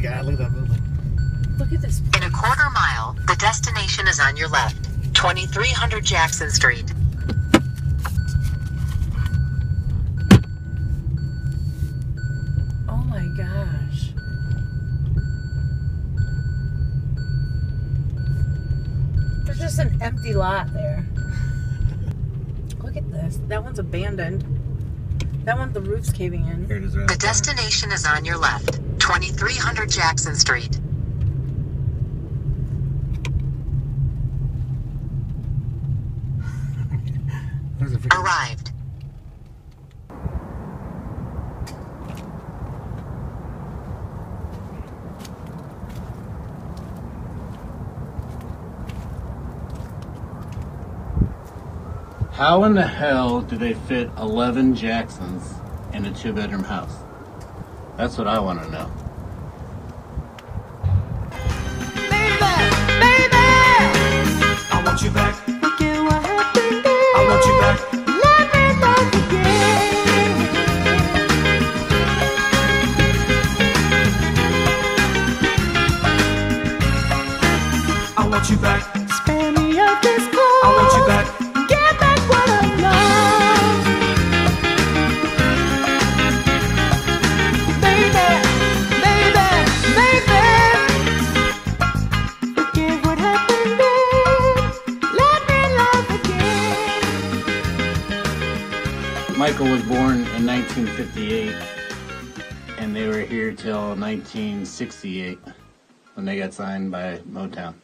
God, look at that building. Look at this place. In a quarter mile, the destination is on your left. 2300 Jackson Street. Oh my gosh. There's just an empty lot there. Look at this. That one's abandoned. That one, the roof's caving in. Here it is right The destination is on your left. 2300 Jackson Street. There's a freaking... Arrived. How in the hell do they fit 11 Jacksons in a 2-bedroom house? That's what I want to know. I want you back. Forget what happened. I want you back. Let me love again. I want you back. Spare me of this cold. I want you back. Get back what I lost. Baby, baby, baby. Forget what happened then. Let me love again. Michael was born in 1958, and they were here till 1968 when they got signed by Motown.